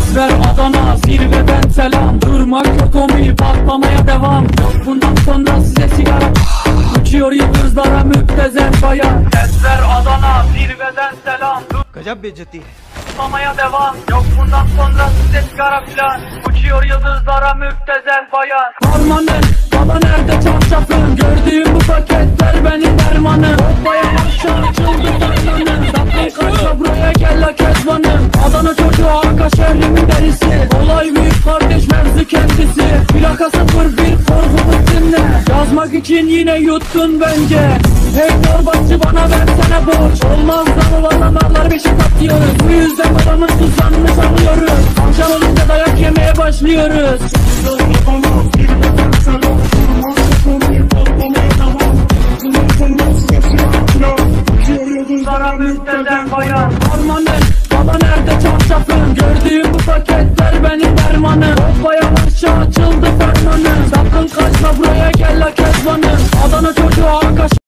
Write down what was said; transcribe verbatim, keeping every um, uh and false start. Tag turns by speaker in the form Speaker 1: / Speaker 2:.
Speaker 1: Ezber Adana zirveden selam. Durmak yok omi patlamaya devam. Yok bundan sonra size sigara. Uçuyor yıldızlara müptezel bayan. Ezber Adana zirveden selam.
Speaker 2: गजब बेइज्जती है।
Speaker 1: Patlamaya devam. Yok bundan sonra size sigara filan. Uçuyor yıldızlara müptezel bayan. Harmanın baba nerede çarşafın? Gördüğüm bu paketler benim dermanım. Hoppaya aşağı açıldı fermanım. Tatlı kaçma buraya gel la kezbanım. Adana çocuğu arka şehrimin derisi. Olay büyük kardeş mevzu kendisi. Plaka sıfır bir korkumuz dinle. Yazmak için yine yuttun bence. Hey torbacı bana versene borç. Olmaz da olanlarlar beşik atıyoruz. Bu yüzden babamın tuzlanmış alıyoruz. Akşam olunca dayak yemeye başlıyoruz. Zara müsteden bayan. Harmanın baba nerede çarşafın? Gördüğüm bu paketler benim dermanım. Hoppaya aşağı açıldı fermanım. Sakın kaçma buraya gel la kezbanım. Adana çocuğu arka